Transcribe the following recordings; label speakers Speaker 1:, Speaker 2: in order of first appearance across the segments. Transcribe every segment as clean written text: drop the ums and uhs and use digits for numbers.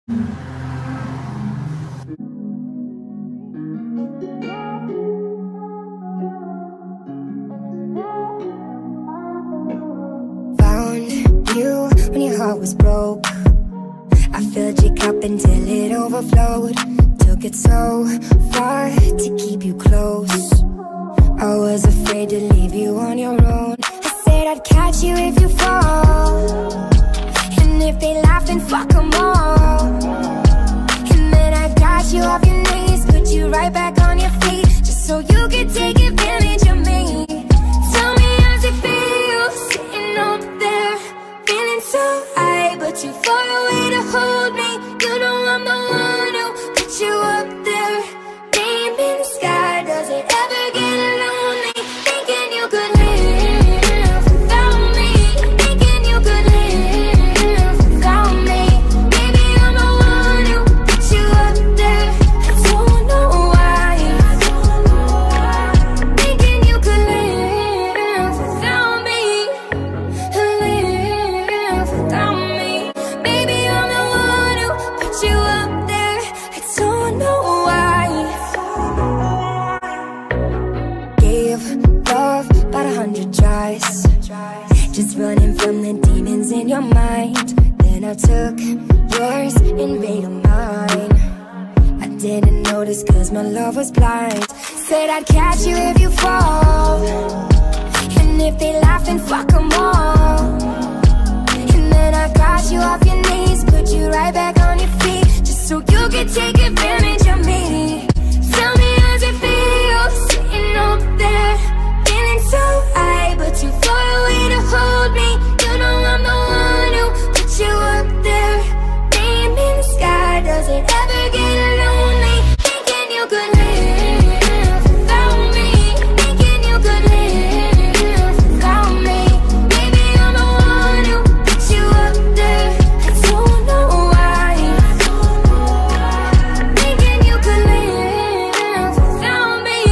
Speaker 1: Found you when your heart was broke. I filled your cup until it overflowed. Took it so far to keep you close. I was afraid to leave you on your own. I said I'd catch you if you fall, and if they laugh then fuck them all. And then I got you off your knees, put you right back on your feet, just so you could take advantage of me. Tell me how's it feel, sitting up there, feeling so high, but too far away to hold me. You know I'm the one who put you up there, name in the sky. Does it ever get lonely, thinking you could live without me, thinking you could live without me? Maybe I'm the one who put you up there, I don't know why, thinking you could live without me, live without me. Maybe I'm the one who put you up there, I don't know why. Gave love about 100 tries, just running from the demons in your mind. Then I took yours and made them mine. I didn't notice cause my love was blind. Said I'd catch you if you fall, and if they laugh then fuck them all. And then I got you off your knees, put you right back on your feet, just so you could take advantage of me. Tell me how's it feel, sitting up there, feeling so high, but too far away to hold me. You know I'm the one who put you up there, name in the sky. Does it ever get lonely, thinking you could live without me, thinking you could live without me? Maybe I'm the one who put you up there, I don't know why, thinking you could live without me,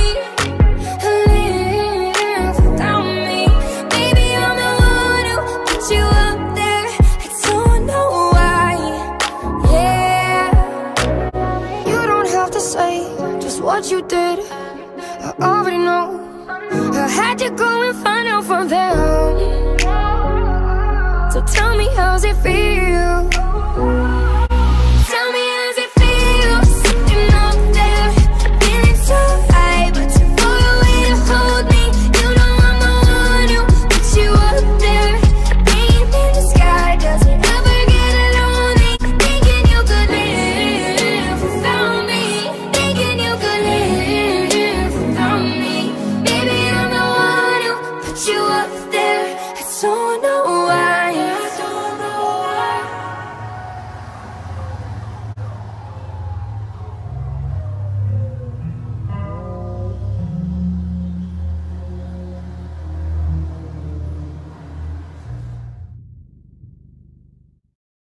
Speaker 1: live without me. Maybe I'm the one who put you up there, I don't know why. Yeah, you don't have to say just what you did, I already know. I had to go and find out from them. So tell me how's it feel,